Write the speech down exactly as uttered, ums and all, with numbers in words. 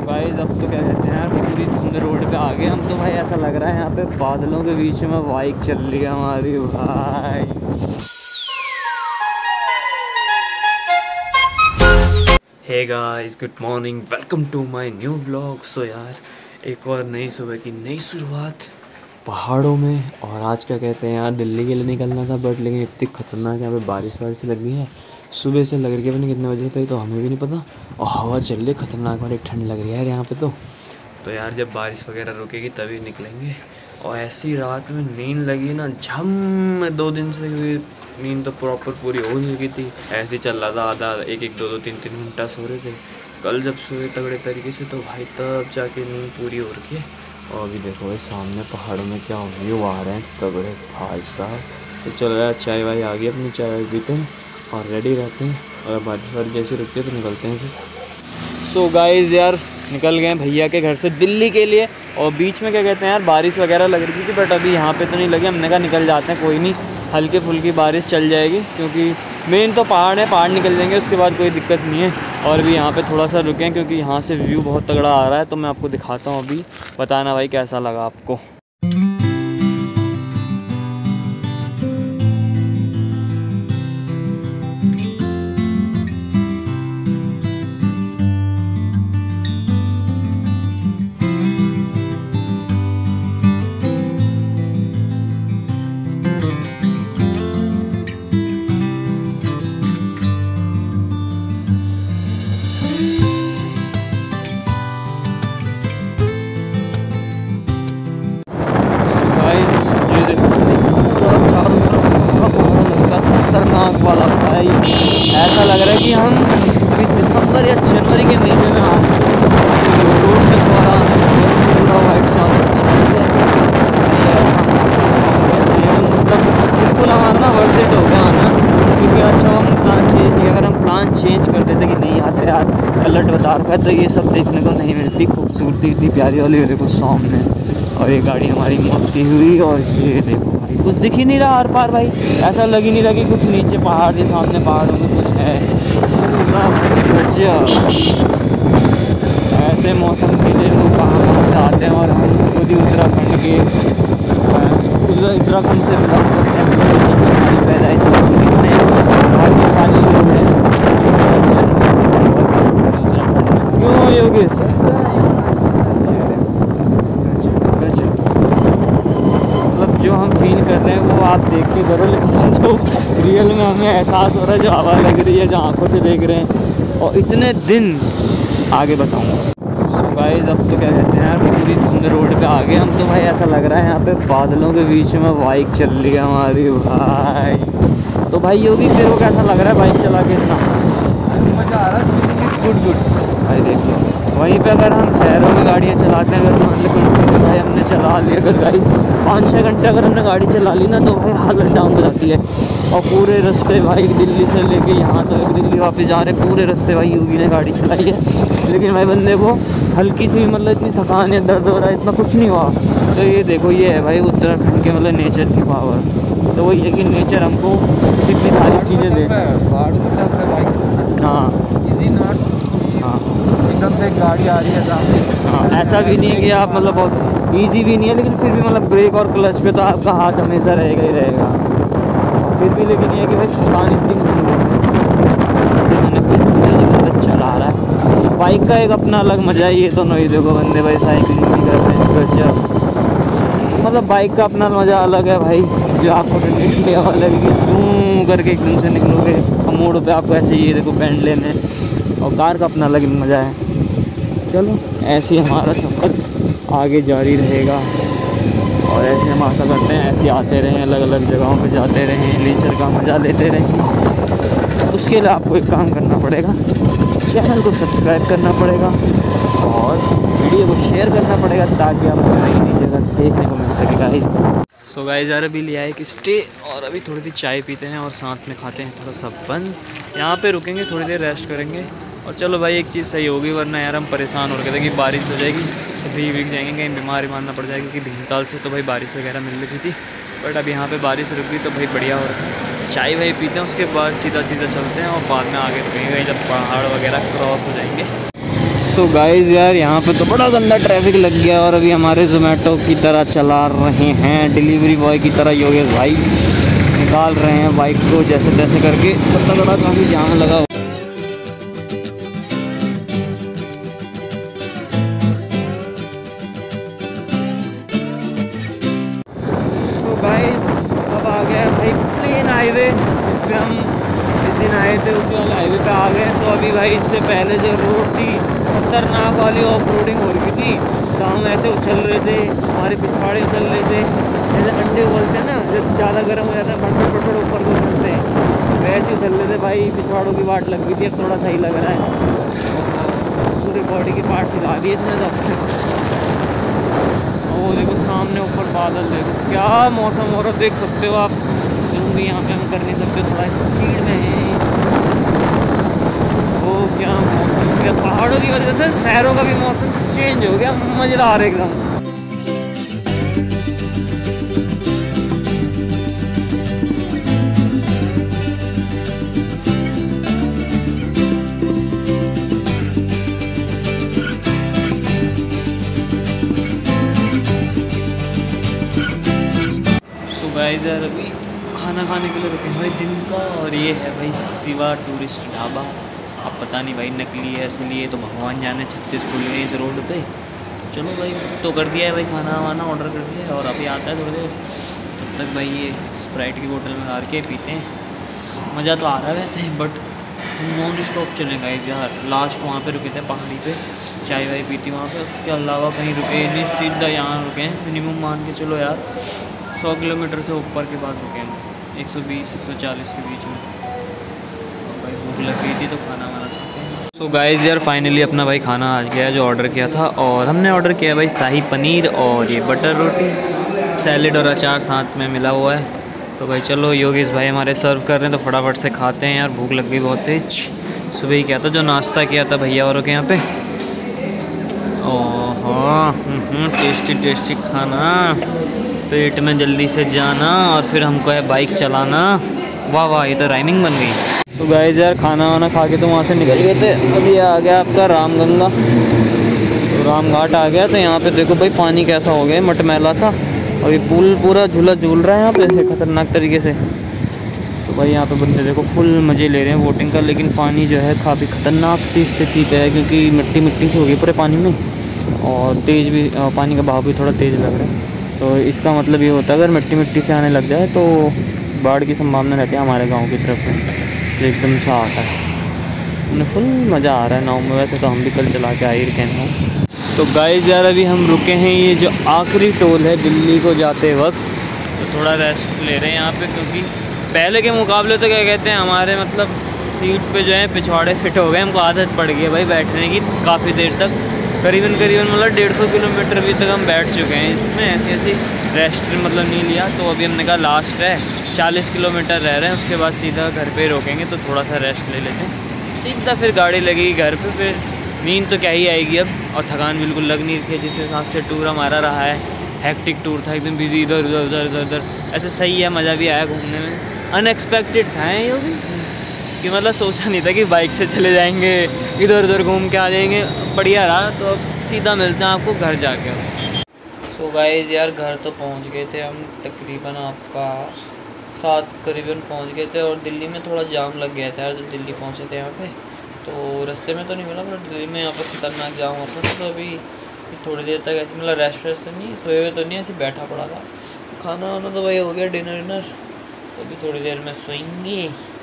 Guys अब तो क्या कहते हैं यार, पूरी धुंध रोड पे आ गए हम तो भाई। ऐसा लग रहा है यहाँ पे बादलों के बीच में बाइक चल रही है हमारी भाई। Hey guys, good morning, welcome to my new vlog. So यार, एक और नई सुबह की नई शुरुआत पहाड़ों में। और आज क्या कहते हैं यार, दिल्ली के लिए निकलना था, बट लेकिन इतनी खतरनाक यहाँ पे बारिश वारिश लग गई है। सुबह से लग रही है, पता कितने बजे तक तो हमें भी नहीं पता। और हवा चल रही है खतरनाक वाली, ठंड लग रही है यार यहाँ पे तो तो यार जब बारिश वगैरह रुकेगी तभी निकलेंगे। और ऐसी रात में नींद लगी ना झम, दो दिन से नींद तो प्रॉपर पूरी हो नहीं चुकी थी। ऐसे ही चल रहा था, आधा एक एक दो दो तीन तीन घंटा सो रहे थे। कल जब सोए तगड़े तरीके से तो भाई तब जाके नींद पूरी हो रखी है। और अभी देखो ये सामने पहाड़ों में क्या व्यू आ रहे हैं तगड़े भाई साहब। तो चल रहा है, चाय वाय आ गई, अपनी चाय वाय पीते हैं और रेडी रहते हैं। और बारिश वारिश जैसे रुकती है तो निकलते हैं फिर। सो गाइस यार, निकल गए भैया के घर से दिल्ली के लिए। और बीच में क्या कहते हैं यार, बारिश वगैरह लग रही थी, बट अभी यहाँ पे तो नहीं लगी। हमने कहा निकल जाते हैं, कोई नहीं, हल्की फुल्की बारिश चल जाएगी, क्योंकि मेन तो पहाड़ है, पहाड़ निकल जाएंगे उसके बाद कोई दिक्कत नहीं है। और भी यहाँ पे थोड़ा सा रुकें क्योंकि यहाँ से व्यू बहुत तगड़ा आ रहा है। तो मैं आपको दिखाता हूँ, अभी बताना भाई कैसा लगा आपको। खतरनाक वाला भाई, ऐसा लग रहा है कि हम अभी दिसंबर या जनवरी के महीने में आ रोड पे पूरा वाइट चादर मतलब बिल्कुल हमारा ना वर्थ इट हो गया आना। क्योंकि अच्छा हम प्लान चेंज नहीं, अगर हम प्लान चेंज कर देते कि नहीं आते यार, अलर्ट बता रखा है, तो ये सब देखने को नहीं मिलती। खूबसूरती इतनी प्यारी वाली देखो सामने, और ये गाड़ी हमारी मौती हुई। और ये देखो भाई, कुछ दिख ही नहीं रहा आर पार भाई, ऐसा लग ही नहीं रहा कि कुछ नीचे पहाड़ के सामने पहाड़ों में कुछ है। ऐसे मौसम के लिए लोग कहाँ कहाँ से आते हैं। और हम खुद ही उत्तराखंड के उत्तराखंड से बिलोंग करते हैं, पैदाइश कितने भाग्यशाली लोग हैं उत्तराखंड में। क्यों योगेश? मतलब जो हम फील कर रहे हैं वो आप देख के करो, लेकिन जो रियल में हमें एहसास हो रहा है, जो हवा लग रही है, जो आंखों से देख रहे हैं, और इतने दिन आगे बताऊंगा। सो गाइस अब तो क्या कहते हैं यार, पूरी धुंध रोड पे आ गए हम तो भाई। ऐसा लग रहा है यहाँ पे बादलों के बीच में बाइक चल रही है हमारी भाई। तो भाई योगी तेरे को कैसा लग रहा है बाइक चला के? इतना मज़ा आ रहा है, गुड गुड भाई। देख लो वहीं पे अगर हम शहरों में गाड़ियाँ चलाते हैं, अगर मान लो भाई हमने चला ली, अगर गाइस पाँच छः घंटे अगर हमने गाड़ी चला ली ना, तो भाई हालत डाउन हो जाती है। और पूरे रास्ते भाई दिल्ली से लेके यहाँ तक, तो दिल्ली वापस जा रहे पूरे रास्ते भाई योगी ने गाड़ी चलाई है। लेकिन भाई बंदे को हल्की सी मतलब इतनी थकान है, दर्द हो रहा है, इतना कुछ नहीं हुआ। तो ये देखो, ये है भाई उत्तराखंड के मतलब नेचर की पावर। तो वही है कि नेचर हमको इतनी सारी चीज़ें दे। हाँ हाँ, एकदम से गाड़ी आ रही है सामने। हाँ, ऐसा भी नहीं है कि आप मतलब बहुत ईजी भी नहीं है, लेकिन फिर भी मतलब ब्रेक और क्लच पे तो आपका हाथ हमेशा रहेगा ही रहेगा। फिर भी लेकिन ये है कि भाई थकान इतनी नहीं है, इससे मैंने कुछ ज़बरदस्त चला रहा है। बाइक का एक अपना अलग मज़ा है। ये दोनों ही देखो बंदे भाई साइकिलिंग भी कर रहे हैं, गजब। मतलब बाइक का अपना मज़ा अलग है भाई, जो आपको ठंडी ठंडी हवा लगेगी, जूम करके एकदम से निकलोगे और मोड़ पे आपको ऐसे ये देखो बैंड लेने। और कार का अपना अलग मज़ा है। चलो ऐसे हमारा सफ़र आगे जारी रहेगा, और ऐसे हम आशा करते हैं ऐसे आते रहें, अलग अलग जगहों पे जाते रहें, नेचर का मज़ा लेते रहें। उसके लिए आपको एक काम करना पड़ेगा, चैनल को सब्सक्राइब करना पड़ेगा और वीडियो को शेयर करना पड़ेगा, ताकि आपको नई नई जगह देखने को मिल सके गाइस। सो गाइस यार, अभी लिया है कि स्टे, और अभी थोड़ी सी चाय पीते हैं और साथ में खाते हैं थोड़ा सा बंद। यहाँ पे रुकेंगे, थोड़ी देर रेस्ट करेंगे। और चलो भाई एक चीज़ सही होगी, वरना यार हम परेशान हो रहे थे कि बारिश हो जाएगी तो भीग भीग जाएंगे, कहीं बीमारी मारना पड़ जाएगी। क्योंकि भीमताल से तो भाई बारिश वगैरह मिल रही थी, बट अब यहाँ पे बारिश रुक गई तो भाई बढ़िया हो रहा है। चाय वाय पीते हैं, उसके बाद सीधा सीधा चलते हैं और बाद में आगे रुकेंगे जब पहाड़ वगैरह क्रॉस हो जाएंगे। सो गाइस यार यहाँ पे तो बड़ा गंदा ट्रैफिक लग गया और अभी हमारे जोमेटो की तरह चला रहे हैं, डिलीवरी बॉय की तरह योगेश भाई निकाल रहे हैं बाइक को जैसे तैसे करके। पता लगा काफ़ी जाम लगा। सो गाइस अब आ गया भाई प्लेन हाईवे, जिस पे हम जिस दिन आए थे उसी वाले हाईवे पे आ गए। तो अभी भाई इससे पहले जो रोड थी खतरनाक वाली ऑफ रोडिंग हो रही थी, तो हम ऐसे उछल रहे थे, हमारे पिछवाड़े उछल रहे थे, जैसे अंडे बोलते हैं ना जब ज़्यादा गर्म हो जाता है फटफट फटफट ऊपर को उछलते हैं, वैसे उछल रहे थे भाई। पिछवाड़ों की वाट लग गई थी, अब थोड़ा सही लग रहा है। पूरी बॉडी की पार्ट हिला दी इसने तो। वो देखो सामने ऊपर बादल, देखो क्या मौसम हो रहा है, देख सकते हो आप। जूम भी यहाँ पे हम कर नहीं सकते, थोड़ा स्पीड में है। वो क्या मौसम हो गया, पहाड़ों की वजह से शहरों का भी मौसम चेंज हो गया, मज़ेदार एकदम। गाइस यार अभी खाना खाने के लिए रुके हैं भाई दिन का, और ये है भाई शिवा टूरिस्ट ढाबा। अब पता नहीं भाई नकली है असली, तो भगवान जाने। छत्तीस खुल गए इस रोड पे। चलो भाई तो कर दिया है भाई, खाना वाना ऑर्डर कर दिया है और अभी आता है थोड़ी देर, तब तक भाई ये स्प्राइट की बोतल में डाल के पीते हैं। मज़ा तो आ रहा है वैसे, बट हम नॉन स्टॉप चले गाइस यार। लास्ट वहाँ पे रुके थे पहाड़ी पे, चाय वाय पीती वहाँ पे, उसके अलावा कहीं रुके नहीं, सीधा यहाँ रुके हैं। मिनिमम मान के चलो यार सौ किलोमीटर से ऊपर के बाद रुके हैं, एक सौ बीस एक सौ चालीस के बीच में। और भाई भूख लग गई थी तो खाना वाना खाते हैं। सो गाइस यार फाइनली अपना भाई खाना आ गया जो ऑर्डर किया था, और हमने ऑर्डर किया भाई शाही पनीर और ये बटर रोटी, सैलेड और अचार साथ में मिला हुआ है। तो भाई चलो योगेश भाई हमारे सर्व कर रहे हैं, तो फटाफट से खाते हैं यार, भूख लग गई बहुत तेज। सुबह ही किया था जो नाश्ता किया था भैया औरों के यहाँ पे। ओह हाँ टेस्टी टेस्टी खाना, पेट में जल्दी से जाना और फिर हमको है बाइक चलाना। वाह वाह ये तो राइमिंग बन गई। तो गाइस यार खाना वाना खा के तो वहाँ से निकल गए थे। अभी आ गया आपका रामगंगा, तो राम घाट आ गया। तो यहाँ पे देखो भाई पानी कैसा हो गया मटमैला सा, और ये पुल पूरा झूला झूल रहा है यहाँ पे खतरनाक तरीके से। तो भाई यहाँ पे बच्चे देखो फुल मज़े ले रहे हैं बोटिंग का, लेकिन पानी जो है काफ़ी ख़तरनाक सी स्थिति पे है, क्योंकि मिट्टी मिट्टी से हो गई पूरे पानी में, और तेज़ भी पानी का बहाव भी थोड़ा तेज़ लग रहा है। तो इसका मतलब ये होता है अगर मिट्टी मिट्टी से आने लग जाए तो बाढ़ की संभावना रहती है हमारे गांव की तरफ में, जो एकदम सा आता है। उन्हें फुल मज़ा आ रहा है नाव में, वैसे तो हम भी कल चला के आ ही रहे हैं। तो गाइस यार अभी हम रुके हैं, ये जो आखिरी टोल है दिल्ली को जाते वक्त, तो थोड़ा रेस्ट ले रहे हैं यहाँ पे, क्योंकि पहले के मुकाबले तो क्या कहते हैं हमारे मतलब सीट पे जो है पिछवाड़े फिट हो गए, हमको आदत पड़ गई है भाई बैठने की काफ़ी देर तक, करीबन करीबन मतलब डेढ़ सौ किलोमीटर भी तक हम बैठ चुके हैं इसमें। ऐसी ऐसी रेस्ट मतलब नहीं लिया, तो अभी हमने कहा लास्ट है, चालीस किलोमीटर रह रहे हैं, उसके बाद सीधा घर पे रोकेंगे, तो थोड़ा सा रेस्ट ले लेते हैं, सीधा फिर गाड़ी लगेगी घर पे। फिर नींद तो क्या ही आएगी अब, और थकान बिल्कुल लग नहीं रही है। जिस हिसाब से टूर हमारा रहा है, हैक्टिक टूर था एकदम बिजी, इधर उधर उधर उधर उधर, ऐसे सही है, मज़ा भी आया घूमने में। अनएक्सपेक्टेड था ये भी, कि मतलब सोचा नहीं था कि बाइक से चले जाएंगे, इधर उधर घूम के आ जाएंगे, बढ़िया रहा। तो अब सीधा मिलते हैं आपको घर जाके। सो गाइस यार घर तो पहुंच गए थे हम, तकरीबन आपका सात करीबन पहुंच गए थे, और दिल्ली में थोड़ा जाम लग गया था यार जब दिल्ली पहुंचे थे यहाँ पे। तो रास्ते में तो नहीं मिला, बट दिल्ली में यहाँ पर खतरनाक जाम होता था। तो अभी थोड़ी देर तक ऐसे मतलब रेस्ट वेस्ट तो नहीं, सोए हुए तो नहीं, ऐसे बैठा पड़ा था। खाना वाना तो भाई हो गया, डिनर विनर, तो अभी थोड़ी देर में सोएंगे।